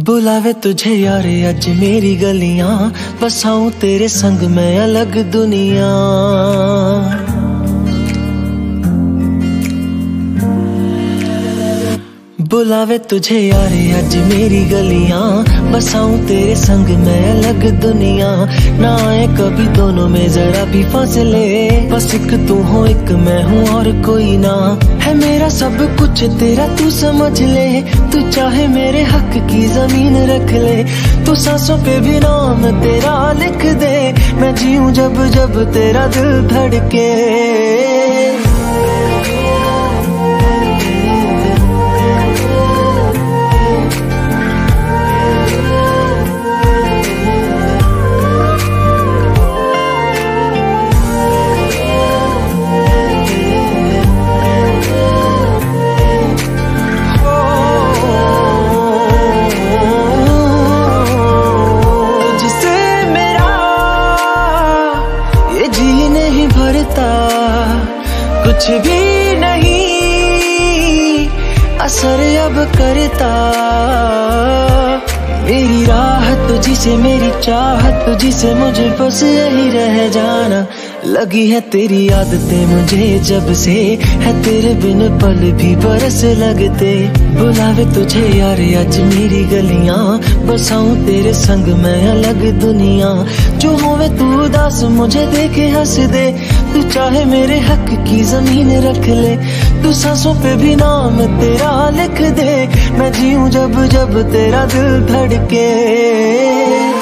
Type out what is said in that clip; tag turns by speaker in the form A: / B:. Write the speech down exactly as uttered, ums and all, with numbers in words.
A: बुलावे तुझे यार अज मेरी गलियां, बसाऊं तेरे संग मैं अलग दुनिया। बुलावे तुझे यार अज मेरी गलियां, बसाऊं तेरे संग मैं अलग दुनिया। ना आए कभी दोनों में जरा भी फासले, बस एक तू हो एक मैं हूँ और कोई ना। है मेरा सब कुछ तेरा तू समझ ले, तू चाहे मेरे हक की जमीन रख ले। तू सांसों पे भी नाम तेरा लिख दे, मैं जीऊं जब जब तेरा दिल धड़के। कुछ भी नहीं असर अब करता, मेरी राह तुझी से मेरी चाहत तुझी से, मुझे बस यही रह जाना। लगी है तेरी आदतें मुझे जब से, है तेरे बिन पल भी बरस लगते। बुलावे तुझे यार आज मेरी गलियां, बसाऊं तेरे संग मैं अलग दुनिया। जो होवे तू उदास मुझे देखे हंस दे, तू चाहे मेरे हक की जमीन रख ले। तू सांसों पे भी नाम तेरा लिख दे, मैं जीऊं जब जब तेरा दिल धड़के।